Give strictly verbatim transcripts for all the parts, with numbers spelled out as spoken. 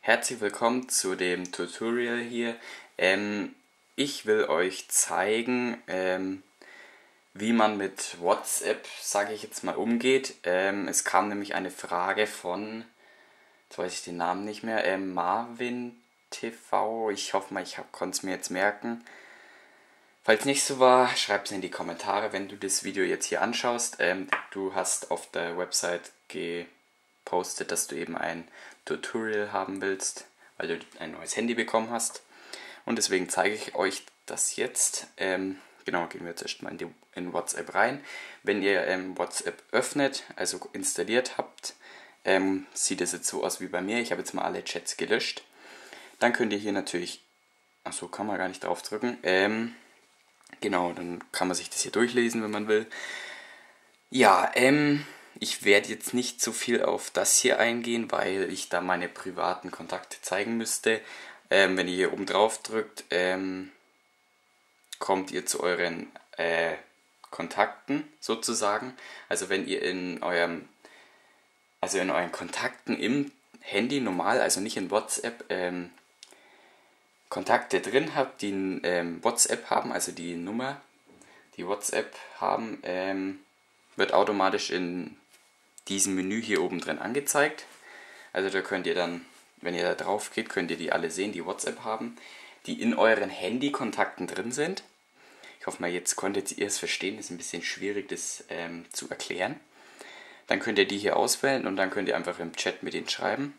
Herzlich willkommen zu dem Tutorial hier. Ähm, ich will euch zeigen, ähm, wie man mit WhatsApp, sage ich jetzt mal, umgeht. Ähm, es kam nämlich eine Frage von, jetzt weiß ich den Namen nicht mehr, ähm, Marvin T V. Ich hoffe mal, ich konnte es mir jetzt merken. Falls nicht so war, schreib es in die Kommentare, wenn du das Video jetzt hier anschaust. Ähm, du hast auf der Website gepostet, dass du eben ein Tutorial haben willst, weil du ein neues Handy bekommen hast. Und deswegen zeige ich euch das jetzt. Ähm, genau, gehen wir jetzt erstmal in, die, in WhatsApp rein. Wenn ihr ähm, WhatsApp öffnet, also installiert habt, ähm, sieht es jetzt so aus wie bei mir. Ich habe jetzt mal alle Chats gelöscht. Dann könnt ihr hier natürlich, achso, kann man gar nicht drauf drücken, ähm, genau, dann kann man sich das hier durchlesen, wenn man will. Ja, ähm, ich werde jetzt nicht so viel auf das hier eingehen, weil ich da meine privaten Kontakte zeigen müsste. Ähm, wenn ihr hier oben drauf drückt, ähm, kommt ihr zu euren äh, Kontakten sozusagen. Also wenn ihr in eurem, also in euren Kontakten im Handy normal, also nicht in WhatsApp, ähm, Kontakte drin habt, die ähm, WhatsApp haben, also die Nummer, die WhatsApp haben, ähm, wird automatisch in diesem Menü hier oben drin angezeigt. Also da könnt ihr dann, wenn ihr da drauf geht, könnt ihr die alle sehen, die WhatsApp haben, die in euren Handykontakten drin sind. Ich hoffe mal, jetzt konntet ihr es verstehen, ist ein bisschen schwierig, das ähm, zu erklären. Dann könnt ihr die hier auswählen und dann könnt ihr einfach im Chat mit denen schreiben.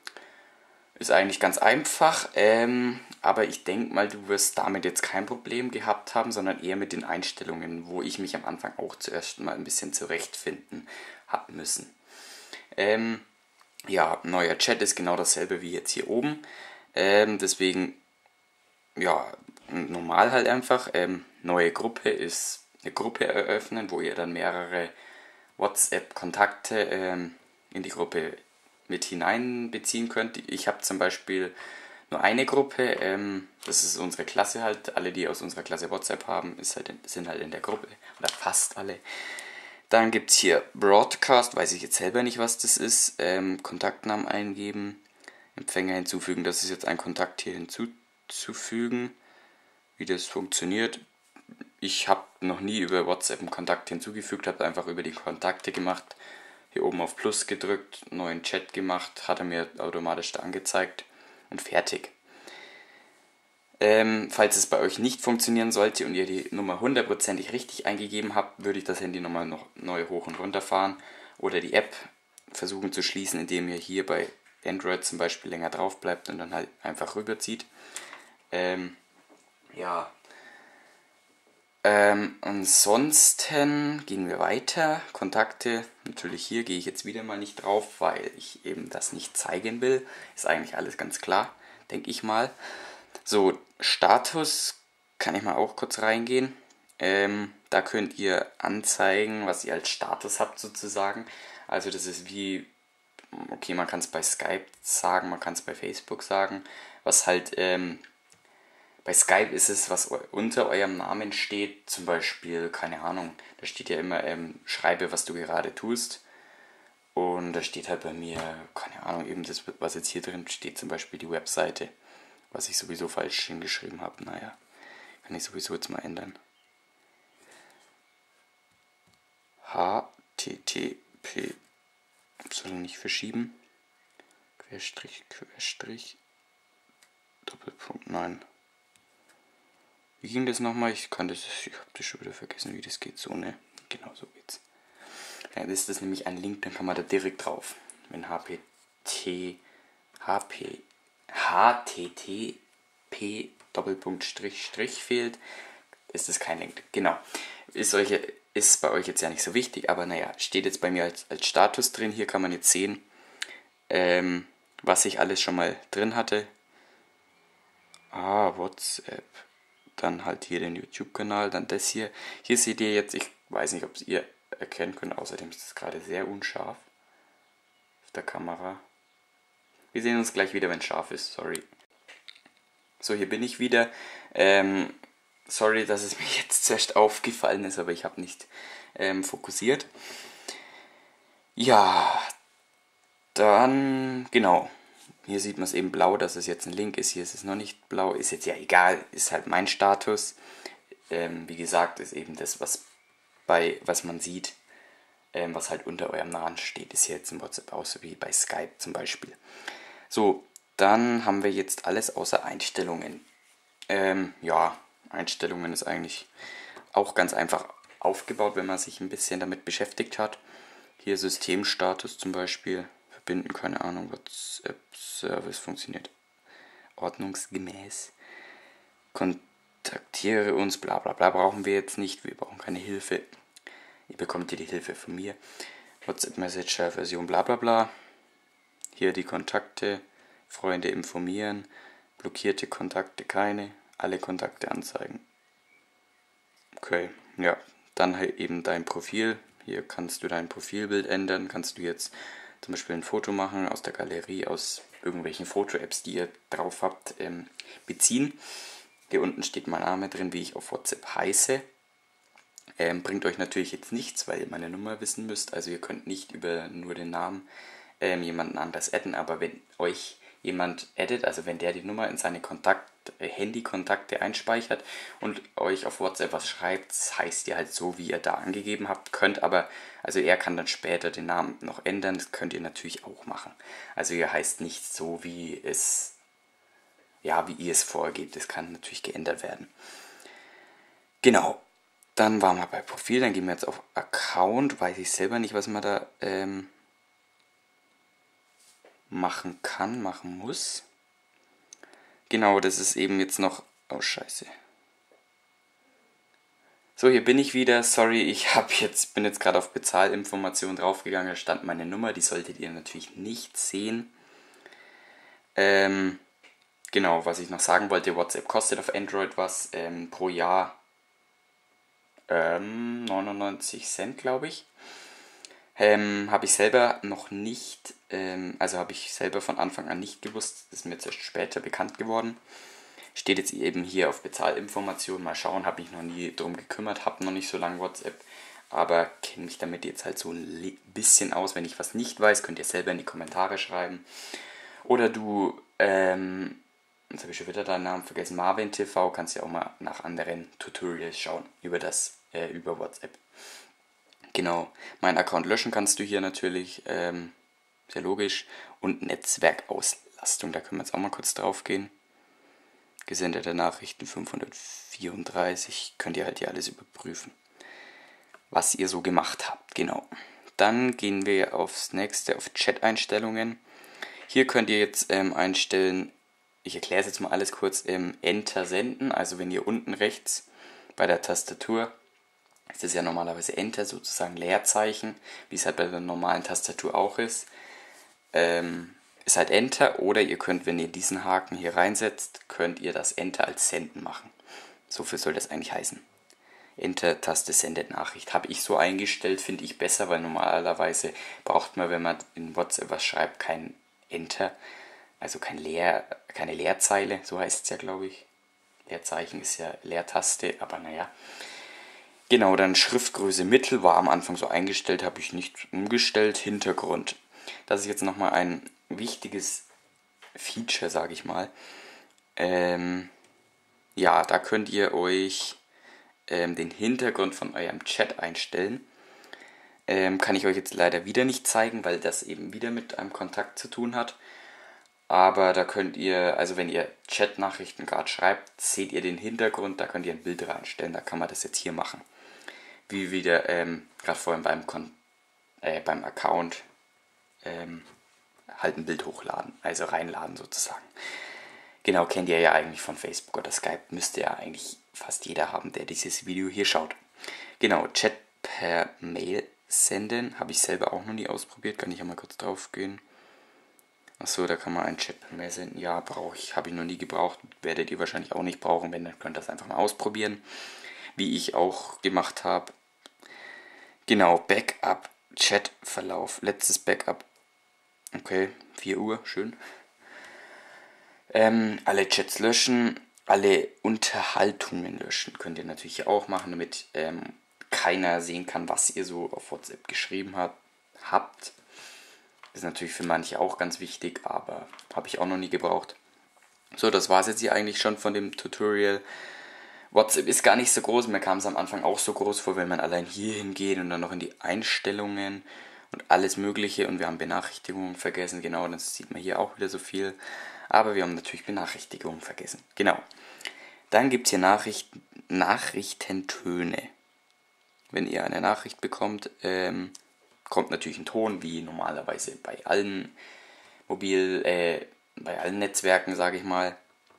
Ist eigentlich ganz einfach, ähm, aber ich denke mal, du wirst damit jetzt kein Problem gehabt haben, sondern eher mit den Einstellungen, wo ich mich am Anfang auch zuerst mal ein bisschen zurechtfinden habe müssen. Ähm, ja, neuer Chat ist genau dasselbe wie jetzt hier oben, ähm, deswegen, ja, normal halt einfach. Ähm, neue Gruppe ist eine Gruppe eröffnen, wo ihr dann mehrere WhatsApp-Kontakte ähm, in die Gruppe mit hineinbeziehen könnt. Ich habe zum Beispiel nur eine Gruppe, ähm, das ist unsere Klasse halt, alle die aus unserer Klasse WhatsApp haben, ist halt in, sind halt in der Gruppe, oder fast alle. Dann gibt es hier Broadcast, weiß ich jetzt selber nicht, was das ist, ähm, Kontaktnamen eingeben, Empfänger hinzufügen, das ist jetzt ein Kontakt hier hinzuzufügen, wie das funktioniert. Ich habe noch nie über WhatsApp einen Kontakt hinzugefügt, habe einfach über die Kontakte gemacht. Hier oben auf Plus gedrückt, neuen Chat gemacht, hat er mir automatisch da angezeigt und fertig. Ähm, falls es bei euch nicht funktionieren sollte und ihr die Nummer hundertprozentig richtig eingegeben habt, würde ich das Handy nochmal noch neu hoch und runter fahren oder die App versuchen zu schließen, indem ihr hier bei Android zum Beispiel länger drauf bleibt und dann halt einfach rüberzieht. Ähm, ja. Ähm, ansonsten gehen wir weiter. Kontakte, natürlich hier gehe ich jetzt wieder mal nicht drauf, weil ich eben das nicht zeigen will. Ist eigentlich alles ganz klar, denke ich mal. So, Status kann ich mal auch kurz reingehen. Ähm, da könnt ihr anzeigen, was ihr als Status habt sozusagen. Also das ist wie, okay, man kann es bei Skype sagen, man kann es bei Facebook sagen, was halt ähm, bei Skype ist es, was unter eurem Namen steht, zum Beispiel, keine Ahnung, da steht ja immer, ähm, schreibe, was du gerade tust. Und da steht halt bei mir, keine Ahnung, eben das, was jetzt hier drin steht, zum Beispiel die Webseite, was ich sowieso falsch hingeschrieben habe. Naja, kann ich sowieso jetzt mal ändern. H T T P, soll nicht verschieben, Querstrich, Querstrich, Doppelpunkt, nein. Wie ging das nochmal? Ich kann das, ich habe das schon wieder vergessen, wie das geht. So, ne? Genau so geht's. Ja, das ist das nämlich ein Link, dann kann man da direkt drauf. Wenn H P T, H P, H T T P Doppelpunkt Strich Strich fehlt, ist das kein Link. Genau. Ist, euch, ist bei euch jetzt ja nicht so wichtig, aber naja, steht jetzt bei mir als, als Status drin. Hier kann man jetzt sehen, ähm, was ich alles schon mal drin hatte. Ah, WhatsApp. Dann halt hier den YouTube-Kanal, dann das hier. Hier seht ihr jetzt, ich weiß nicht, ob es ihr erkennen könnt, außerdem ist es gerade sehr unscharf auf der Kamera. Wir sehen uns gleich wieder, wenn es scharf ist, sorry. So, hier bin ich wieder. Ähm, sorry, dass es mir jetzt zuerst aufgefallen ist, aber ich habe nicht ähm, fokussiert. Ja, dann, genau. hier sieht man es eben blau, dass es jetzt ein Link ist. Hier ist es noch nicht blau. Ist jetzt ja egal, ist halt mein Status. Ähm, wie gesagt, ist eben das, was, bei, was man sieht, ähm, was halt unter eurem Namen steht. Ist hier jetzt im WhatsApp auch so wie bei Skype zum Beispiel. So, dann haben wir jetzt alles außer Einstellungen. Ähm, ja, Einstellungen ist eigentlich auch ganz einfach aufgebaut, wenn man sich ein bisschen damit beschäftigt hat. Hier Systemstatus zum Beispiel, verbinden, keine Ahnung, WhatsApp-Service funktioniert ordnungsgemäß. Kontaktiere uns, bla bla bla, brauchen wir jetzt nicht, wir brauchen keine Hilfe. Ihr bekommt hier die Hilfe von mir. WhatsApp-Messenger Version bla bla bla. Hier die Kontakte, Freunde informieren, blockierte Kontakte keine, alle Kontakte anzeigen. Okay, ja, dann halt eben dein Profil. Hier kannst du dein Profilbild ändern, kannst du jetzt zum Beispiel ein Foto machen aus der Galerie, aus irgendwelchen Foto-Apps, die ihr drauf habt, ähm, beziehen. Hier unten steht mein Name drin, wie ich auf WhatsApp heiße. Ähm, bringt euch natürlich jetzt nichts, weil ihr meine Nummer wissen müsst. Also ihr könnt nicht über nur den Namen ähm, jemanden anders adden, aber wenn euch jemand addet, also wenn der die Nummer in seine Kontakt, äh, Handykontakte einspeichert und euch auf WhatsApp was schreibt, das heißt ihr halt so, wie ihr da angegeben habt, könnt aber, also er kann dann später den Namen noch ändern, das könnt ihr natürlich auch machen. Also ihr heißt nicht so, wie es, ja, wie ihr es vorgebt, das kann natürlich geändert werden. Genau, dann waren wir bei Profil, dann gehen wir jetzt auf Account, weiß ich selber nicht, was man da ähm, machen kann, machen muss. Genau, das ist eben jetzt noch... Oh, scheiße. So, hier bin ich wieder. Sorry, ich hab jetzt, bin jetzt gerade auf Bezahlinformationen draufgegangen. Da stand meine Nummer, die solltet ihr natürlich nicht sehen. Ähm, genau, was ich noch sagen wollte, WhatsApp kostet auf Android was ähm, pro Jahr ähm, neunundneunzig Cent, glaube ich. Ähm, habe ich selber noch nicht, ähm, also habe ich selber von Anfang an nicht gewusst, das ist mir jetzt erst später bekannt geworden. Steht jetzt eben hier auf Bezahlinformationen, mal schauen, habe ich noch nie drum gekümmert, habe noch nicht so lange WhatsApp, aber kenne mich damit jetzt halt so ein bisschen aus. Wenn ich was nicht weiß, könnt ihr selber in die Kommentare schreiben. Oder du, ähm, jetzt habe ich schon wieder deinen Namen vergessen, Marvin T V, kannst ja auch mal nach anderen Tutorials schauen über das, äh, über WhatsApp. Genau, mein Account löschen kannst du hier natürlich, ähm, sehr logisch. Und Netzwerkauslastung, da können wir jetzt auch mal kurz drauf gehen. Gesendete Nachrichten fünfhundertvierunddreißig, könnt ihr halt hier alles überprüfen, was ihr so gemacht habt, genau. Dann gehen wir aufs nächste, auf Chat-Einstellungen. Hier könnt ihr jetzt ähm, einstellen, ich erkläre es jetzt mal alles kurz, ähm, Enter senden, also wenn ihr unten rechts bei der Tastatur, das ist ja normalerweise Enter, sozusagen Leerzeichen, wie es halt bei der normalen Tastatur auch ist, ähm, ist halt Enter, oder ihr könnt, wenn ihr diesen Haken hier reinsetzt, könnt ihr das Enter als Senden machen. So viel soll das eigentlich heißen. Enter-Taste sendet Nachricht. Habe ich so eingestellt, finde ich besser, weil normalerweise braucht man, wenn man in WhatsApp was schreibt, kein Enter, also kein Leer, keine Leerzeile, so heißt es ja, glaube ich. Leerzeichen ist ja Leertaste, aber naja. Genau, dann Schriftgröße Mittel war am Anfang so eingestellt, habe ich nicht umgestellt. Hintergrund. Das ist jetzt nochmal ein wichtiges Feature, sage ich mal. Ähm, ja, da könnt ihr euch ähm, den Hintergrund von eurem Chat einstellen. Ähm, kann ich euch jetzt leider wieder nicht zeigen, weil das eben wieder mit einem Kontakt zu tun hat. Aber da könnt ihr, also wenn ihr Chat-Nachrichten gerade schreibt, seht ihr den Hintergrund, da könnt ihr ein Bild reinstellen, da kann man das jetzt hier machen. Wie wieder ähm, gerade vorhin beim, Kon äh, beim Account ähm, halt ein Bild hochladen, also reinladen sozusagen. Genau, kennt ihr ja eigentlich von Facebook oder Skype, müsste ja eigentlich fast jeder haben, der dieses Video hier schaut. Genau, Chat per Mail senden, habe ich selber auch noch nie ausprobiert, kann ich ja mal kurz drauf gehen. Achso, da kann man einen Chat per Mail senden, ja, brauche ich, habe ich noch nie gebraucht, werdet ihr wahrscheinlich auch nicht brauchen, wenn, dann könnt ihr das einfach mal ausprobieren, wie ich auch gemacht habe. Genau, Backup, Chatverlauf, letztes Backup. Okay, vier Uhr, schön. Ähm, alle Chats löschen, alle Unterhaltungen löschen. Könnt ihr natürlich auch machen, damit ähm, keiner sehen kann, was ihr so auf WhatsApp geschrieben hat, habt. Ist natürlich für manche auch ganz wichtig, aber habe ich auch noch nie gebraucht. So, das war es jetzt hier eigentlich schon von dem Tutorial. WhatsApp ist gar nicht so groß, mir kam es am Anfang auch so groß vor, wenn man allein hier hingeht und dann noch in die Einstellungen und alles mögliche, und wir haben Benachrichtigungen vergessen, genau, das sieht man hier auch wieder so viel, aber wir haben natürlich Benachrichtigungen vergessen, genau. Dann gibt es hier Nachrichten, Nachrichtentöne. Wenn ihr eine Nachricht bekommt, ähm, kommt natürlich ein Ton, wie normalerweise bei allen Mobil, äh, bei allen Netzwerken, sage ich mal.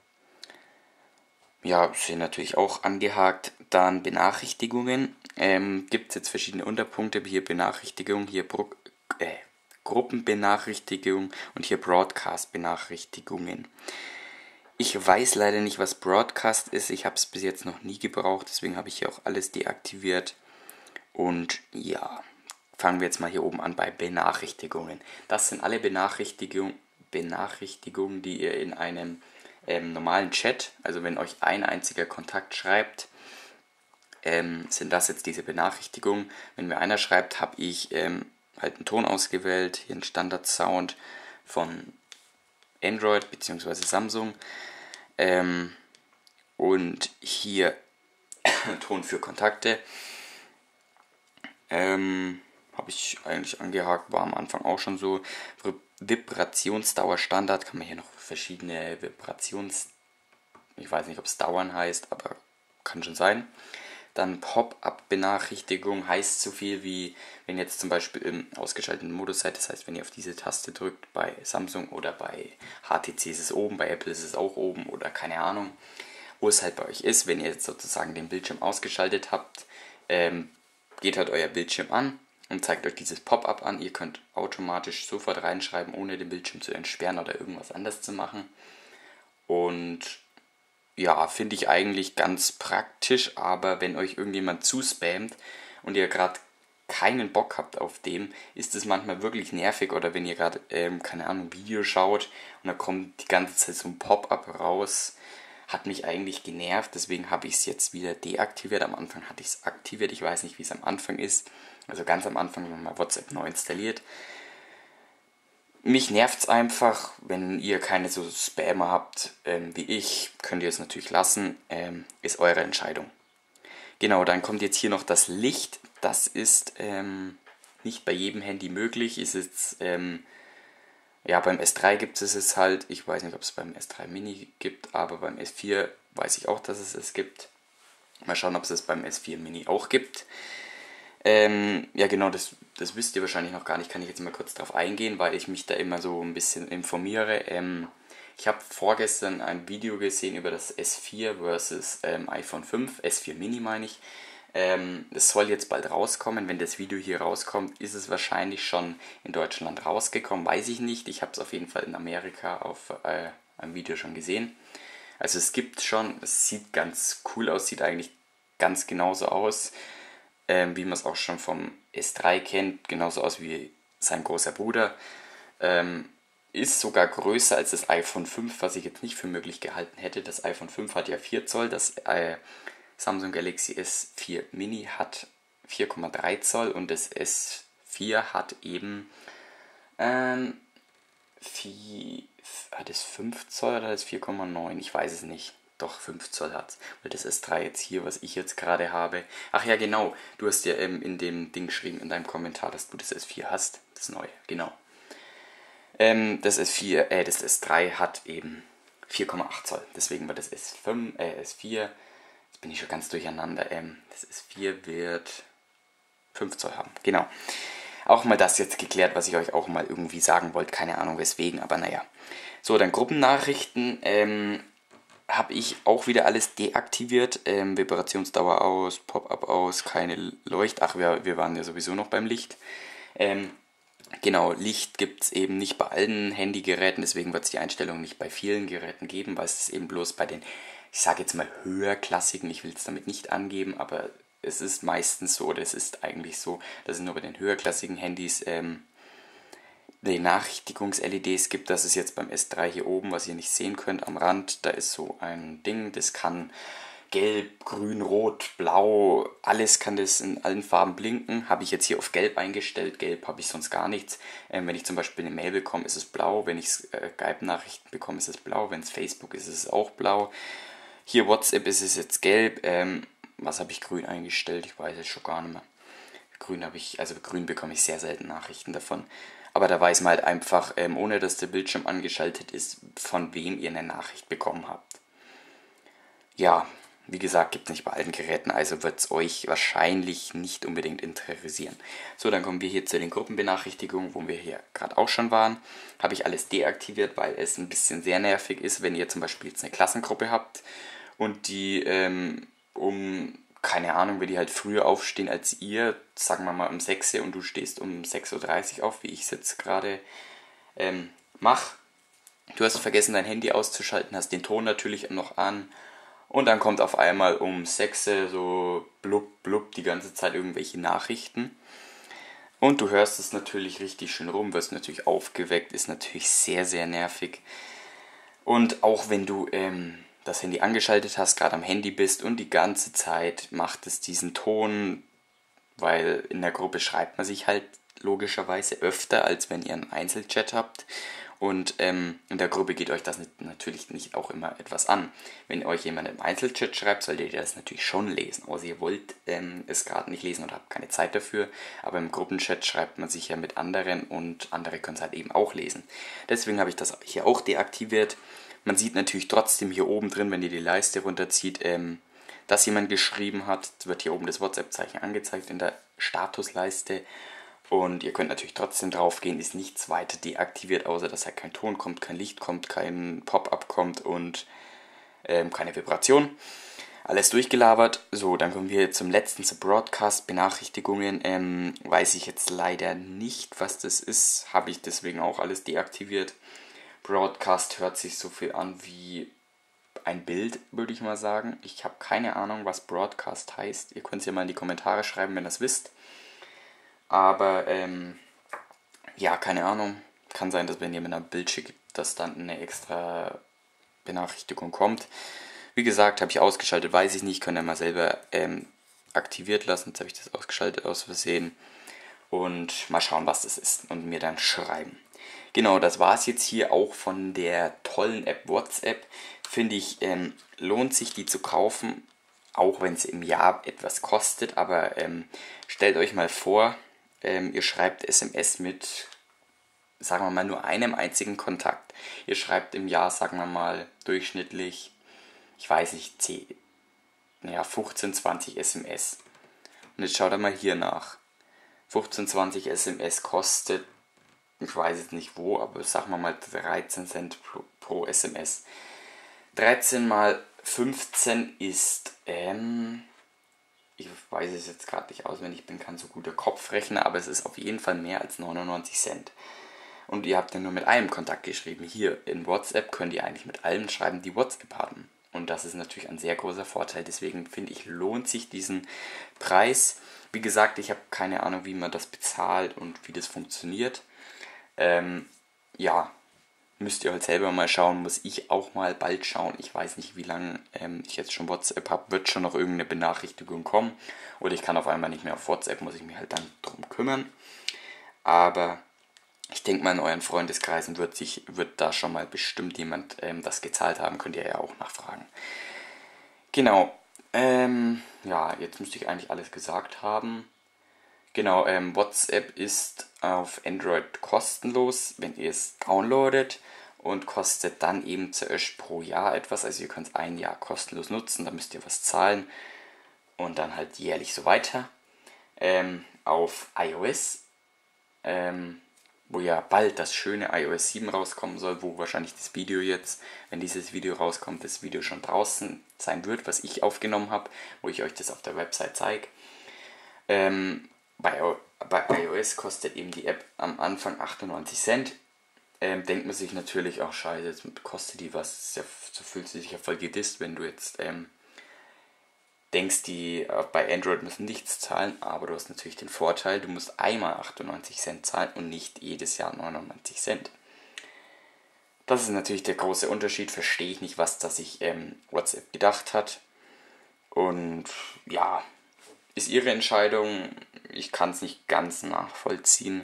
Ja, sind natürlich auch angehakt. Dann Benachrichtigungen. Ähm, gibt es jetzt verschiedene Unterpunkte. Hier Benachrichtigung, hier Bru äh, Gruppenbenachrichtigung und hier Broadcast-Benachrichtigungen. Ich weiß leider nicht, was Broadcast ist. Ich habe es bis jetzt noch nie gebraucht. Deswegen habe ich hier auch alles deaktiviert. Und ja, fangen wir jetzt mal hier oben an bei Benachrichtigungen. Das sind alle Benachrichtigungen, Benachrichtigungen, die ihr in einem ähm, normalen Chat, also wenn euch ein einziger Kontakt schreibt, ähm, sind das jetzt diese Benachrichtigungen. Wenn mir einer schreibt, habe ich ähm, halt einen Ton ausgewählt, hier einen Standard-Sound von Android bzw. Samsung ähm, und hier Ton für Kontakte. Ähm, habe ich eigentlich angehakt, war am Anfang auch schon so. Vibrationsdauer Standard, kann man hier noch verschiedene Vibrations... Ich weiß nicht, ob es Dauern heißt, aber kann schon sein. Dann Pop-up-Benachrichtigung heißt so viel wie, wenn ihr jetzt zum Beispiel im ausgeschalteten Modus seid, das heißt, wenn ihr auf diese Taste drückt, bei Samsung oder bei H T C ist es oben, bei Apple ist es auch oben oder keine Ahnung, wo es halt bei euch ist. Wenn ihr jetzt sozusagen den Bildschirm ausgeschaltet habt, ähm, geht halt euer Bildschirm an und zeigt euch dieses Pop-up an. Ihr könnt automatisch sofort reinschreiben, ohne den Bildschirm zu entsperren oder irgendwas anderes zu machen. Und ja, finde ich eigentlich ganz praktisch, aber wenn euch irgendjemand zuspammt und ihr gerade keinen Bock habt auf dem, ist es manchmal wirklich nervig, oder wenn ihr gerade, ähm, keine Ahnung, Video schaut und da kommt die ganze Zeit so ein Pop-up raus, hat mich eigentlich genervt, deswegen habe ich es jetzt wieder deaktiviert. Am Anfang hatte ich es aktiviert, ich weiß nicht, wie es am Anfang ist, also ganz am Anfang, wenn man mal WhatsApp neu installiert. Mich nervt es einfach, wenn ihr keine so Spammer habt ähm, wie ich, könnt ihr es natürlich lassen, ähm, ist eure Entscheidung. Genau, dann kommt jetzt hier noch das Licht, das ist ähm, nicht bei jedem Handy möglich, ist jetzt, ähm, ja, beim S drei gibt es es halt, ich weiß nicht, ob es beim S drei Mini gibt, aber beim S vier weiß ich auch, dass es es gibt. Mal schauen, ob es es beim S vier Mini auch gibt. Ähm, ja genau, das, das wisst ihr wahrscheinlich noch gar nicht, kann ich jetzt mal kurz drauf eingehen, weil ich mich da immer so ein bisschen informiere. Ähm, ich habe vorgestern ein Video gesehen über das S vier versus ähm, iPhone fünf, S vier Mini meine ich. Ähm, das soll jetzt bald rauskommen, wenn das Video hier rauskommt, ist es wahrscheinlich schon in Deutschland rausgekommen, weiß ich nicht. Ich habe es auf jeden Fall in Amerika auf äh, einem Video schon gesehen. Also es gibt schon, es sieht ganz cool aus, sieht eigentlich ganz genauso aus, Ähm, wie man es auch schon vom S drei kennt, genauso aus wie sein großer Bruder. Ähm, ist sogar größer als das iPhone fünf, was ich jetzt nicht für möglich gehalten hätte. Das iPhone fünf hat ja vier Zoll, das äh, Samsung Galaxy S vier Mini hat vier Komma drei Zoll und das S vier hat eben ähm, vier, hat es fünf Zoll oder das vier Komma neun? Ich weiß es nicht. Doch, fünf Zoll hat es. Weil das S drei jetzt hier, was ich jetzt gerade habe. Ach ja, genau. Du hast ja ähm, in dem Ding geschrieben, in deinem Kommentar, dass du das S vier hast. Das neue, genau. Ähm, das S vier, äh, das S drei hat eben vier Komma acht Zoll. Deswegen war das S fünf, äh, S vier, jetzt bin ich schon ganz durcheinander. Ähm, das S vier wird fünf Zoll haben. Genau. Auch mal das jetzt geklärt, was ich euch auch mal irgendwie sagen wollte. Keine Ahnung weswegen, aber naja. So, dann Gruppennachrichten. Ähm, habe ich auch wieder alles deaktiviert. Ähm, Vibrationsdauer aus, Pop-up aus, keine Leucht. Ach, wir, wir waren ja sowieso noch beim Licht. Ähm, genau, Licht gibt es eben nicht bei allen Handygeräten, deswegen wird es die Einstellung nicht bei vielen Geräten geben, weil es eben bloß bei den, ich sage jetzt mal höherklassigen, ich will es damit nicht angeben, aber es ist meistens so, oder es ist eigentlich so, dass es nur bei den höherklassigen Handys ähm, Benachrichtigungs-L E Ds gibt. Das ist jetzt beim S drei hier oben, was ihr nicht sehen könnt am Rand. Da ist so ein Ding, das kann gelb, grün, rot, blau, alles kann das in allen Farben blinken. Habe ich jetzt hier auf gelb eingestellt. Gelb habe ich sonst gar nichts. Ähm, wenn ich zum Beispiel eine Mail bekomme, ist es blau. Wenn ich äh, Skype-Nachrichten bekomme, ist es blau. Wenn es Facebook ist, ist es auch blau. Hier WhatsApp ist es jetzt gelb. Ähm, was habe ich grün eingestellt? Ich weiß es schon gar nicht mehr. Grün habe ich, also grün bekomme ich sehr selten Nachrichten davon. Aber da weiß man halt einfach, ähm, ohne dass der Bildschirm angeschaltet ist, von wem ihr eine Nachricht bekommen habt. Ja, wie gesagt, gibt es nicht bei allen Geräten, also wird es euch wahrscheinlich nicht unbedingt interessieren. So, dann kommen wir hier zu den Gruppenbenachrichtigungen, wo wir hier gerade auch schon waren. Habe ich alles deaktiviert, weil es ein bisschen sehr nervig ist, wenn ihr zum Beispiel jetzt eine Klassengruppe habt und die ähm, um, keine Ahnung, wenn die halt früher aufstehen als ihr, sagen wir mal um sechs Uhr und du stehst um sechs Uhr dreißig auf, wie ich es jetzt gerade ähm, mache. Du hast vergessen, dein Handy auszuschalten, hast den Ton natürlich noch an. Und dann kommt auf einmal um sechs Uhr so blub blub die ganze Zeit irgendwelche Nachrichten. Und du hörst es natürlich richtig schön rum, wirst natürlich aufgeweckt, ist natürlich sehr, sehr nervig. Und auch wenn du ähm, das Handy angeschaltet hast, gerade am Handy bist und die ganze Zeit macht es diesen Ton, weil in der Gruppe schreibt man sich halt logischerweise öfter, als wenn ihr einen Einzelchat habt. Und ähm, in der Gruppe geht euch das nicht, natürlich nicht auch immer etwas an. Wenn euch jemand im Einzelchat schreibt, solltet ihr das natürlich schon lesen. Außer ihr wollt ähm, es gerade nicht lesen oder habt keine Zeit dafür. Aber im Gruppenchat schreibt man sich ja mit anderen und andere können es halt eben auch lesen. Deswegen habe ich das hier auch deaktiviert. Man sieht natürlich trotzdem hier oben drin, wenn ihr die Leiste runterzieht, ähm, dass jemand geschrieben hat. Es wird hier oben das WhatsApp-Zeichen angezeigt in der Statusleiste. Und ihr könnt natürlich trotzdem drauf gehen, ist nichts weiter deaktiviert, außer dass halt kein Ton kommt, kein Licht kommt, kein Pop-up kommt und ähm, keine Vibration. Alles durchgelabert. So, dann kommen wir zum letzten, zu Broadcast-Benachrichtigungen. Ähm, weiß ich jetzt leider nicht, was das ist. Habe ich deswegen auch alles deaktiviert. Broadcast hört sich so viel an wie ein Bild, würde ich mal sagen. Ich habe keine Ahnung, was Broadcast heißt. Ihr könnt es ja mal in die Kommentare schreiben, wenn ihr das wisst. Aber, ähm, ja, keine Ahnung. Kann sein, dass wenn ihr mit einer Bild schickt, dass dann eine extra Benachrichtigung kommt. Wie gesagt, habe ich ausgeschaltet, weiß ich nicht. Könnt ihr mal selber ähm, aktiviert lassen. Jetzt habe ich das ausgeschaltet aus Versehen. Und mal schauen, was das ist. Und mir dann schreiben. Genau, das war es jetzt hier auch von der tollen App WhatsApp. Finde ich, ähm, lohnt sich die zu kaufen. Auch wenn es im Jahr etwas kostet. Aber ähm, stellt euch mal vor, Ähm, ihr schreibt S M S mit, sagen wir mal, nur einem einzigen Kontakt. Ihr schreibt im Jahr, sagen wir mal, durchschnittlich, ich weiß nicht, zehn, naja, fünfzehn, zwanzig S M S. Und jetzt schaut mal hier nach. fünfzehn, zwanzig S M S kostet, ich weiß jetzt nicht wo, aber sagen wir mal dreizehn Cent pro, pro S M S. dreizehn mal fünfzehn ist, ähm... ich weiß es jetzt gerade nicht auswendig, ich bin kein so guter Kopfrechner, aber es ist auf jeden Fall mehr als neunundneunzig Cent. Und ihr habt ja nur mit einem Kontakt geschrieben. Hier in WhatsApp könnt ihr eigentlich mit allen schreiben, die WhatsApp haben. Und das ist natürlich ein sehr großer Vorteil. Deswegen finde ich, lohnt sich diesen Preis. Wie gesagt, ich habe keine Ahnung, wie man das bezahlt und wie das funktioniert. Ähm, ja, müsst ihr halt selber mal schauen, muss ich auch mal bald schauen. Ich weiß nicht, wie lange ähm, ich jetzt schon WhatsApp habe, wird schon noch irgendeine Benachrichtigung kommen. Oder ich kann auf einmal nicht mehr auf WhatsApp, muss ich mich halt dann drum kümmern. Aber ich denke mal, in euren Freundeskreisen wird, sich, wird da schon mal bestimmt jemand ähm, das gezahlt haben, könnt ihr ja auch nachfragen. Genau, ähm, ja, jetzt müsste ich eigentlich alles gesagt haben. Genau, ähm, WhatsApp ist auf Android kostenlos, wenn ihr es downloadet und kostet dann eben zuerst pro Jahr etwas. Also ihr könnt es ein Jahr kostenlos nutzen, da müsst ihr was zahlen und dann halt jährlich so weiter. Ähm, auf iOS, ähm, wo ja bald das schöne i O S sieben rauskommen soll, wo wahrscheinlich das Video jetzt, wenn dieses Video rauskommt, das Video schon draußen sein wird, was ich aufgenommen habe, wo ich euch das auf der Website zeige. Ähm, Bei, bei iOS kostet eben die App am Anfang achtundneunzig Cent. Ähm, denkt man sich natürlich auch, scheiße, jetzt kostet die was. Ja, so fühlt sie sich ja voll gedisst, wenn du jetzt ähm, denkst, die äh, bei Android müssen nichts zahlen. Aber du hast natürlich den Vorteil, du musst einmal achtundneunzig Cent zahlen und nicht jedes Jahr neunundneunzig Cent. Das ist natürlich der große Unterschied. Verstehe ich nicht, was da sich ähm, WhatsApp gedacht hat. Und ja, ist ihre Entscheidung. Ich kann es nicht ganz nachvollziehen.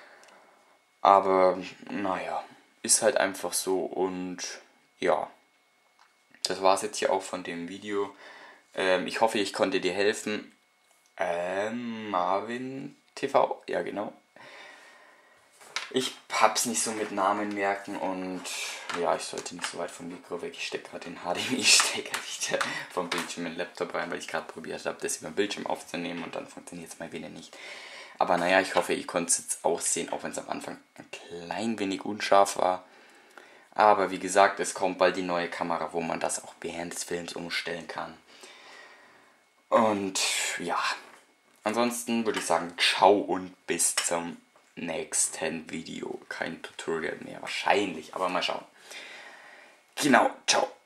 Aber naja, ist halt einfach so. Und ja, das war es jetzt hier auch von dem Video. Ähm, ich hoffe, ich konnte dir helfen. Ähm, Marvin T V, ja genau. Ich hab's nicht so mit Namen merken und ja, ich sollte nicht so weit vom Mikro weg. Ich stecke gerade den H D M I-Stecker nicht vom Bildschirm in den Laptop rein, weil ich gerade probiert habe, das über den Bildschirm aufzunehmen und dann funktioniert es mal wieder nicht. Aber naja, ich hoffe, ich konnte es jetzt auch sehen, auch wenn es am Anfang ein klein wenig unscharf war. Aber wie gesagt, es kommt bald die neue Kamera, wo man das auch während des Films umstellen kann. Und ja, ansonsten würde ich sagen, ciao und bis zum nächsten Video. Kein Tutorial mehr, wahrscheinlich, aber mal schauen. Genau, ciao.